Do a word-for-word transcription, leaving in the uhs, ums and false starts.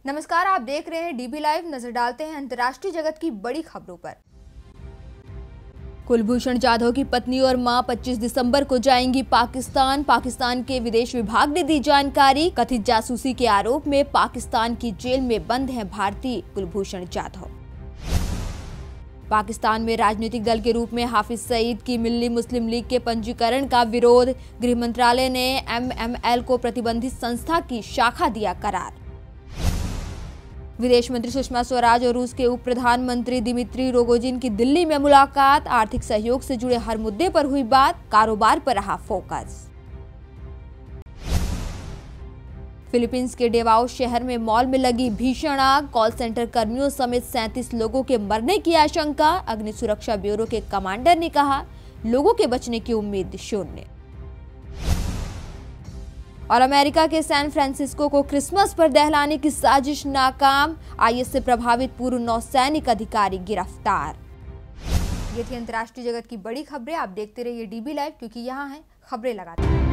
नमस्कार, आप देख रहे हैं डीबी लाइव। नजर डालते हैं अंतर्राष्ट्रीय जगत की बड़ी खबरों पर। कुलभूषण जाधव की पत्नी और मां पच्चीस दिसंबर को जाएंगी पाकिस्तान। पाकिस्तान के विदेश विभाग ने दी जानकारी। कथित जासूसी के आरोप में पाकिस्तान की जेल में बंद हैं भारतीय कुलभूषण जाधव। पाकिस्तान में राजनीतिक दल के रूप में हाफिज सईद की मिल्ली मुस्लिम लीग के पंजीकरण का विरोध। गृह मंत्रालय ने एम एम एल को प्रतिबंधित संस्था की शाखा दिया करार। विदेश मंत्री सुषमा स्वराज और रूस के उप प्रधानमंत्री दिमित्री रोगोजिन की दिल्ली में मुलाकात। आर्थिक सहयोग से जुड़े हर मुद्दे पर हुई बात, कारोबार पर रहा फोकस। फिलीपींस के डेवाओ शहर में मॉल में लगी भीषण आग। कॉल सेंटर कर्मियों समेत सैंतीस लोगों के मरने की आशंका। अग्नि सुरक्षा ब्यूरो के कमांडर ने कहा, लोगों के बचने की उम्मीद शून्य। और अमेरिका के सैन फ्रांसिस्को को क्रिसमस पर दहलाने की साजिश नाकाम। आईएस से प्रभावित पूर्व नौसैनिक अधिकारी गिरफ्तार। ये थी अंतर्राष्ट्रीय जगत की बड़ी खबरें। आप देखते रहिए डीबी लाइव, क्योंकि यहाँ है खबरें लगातार।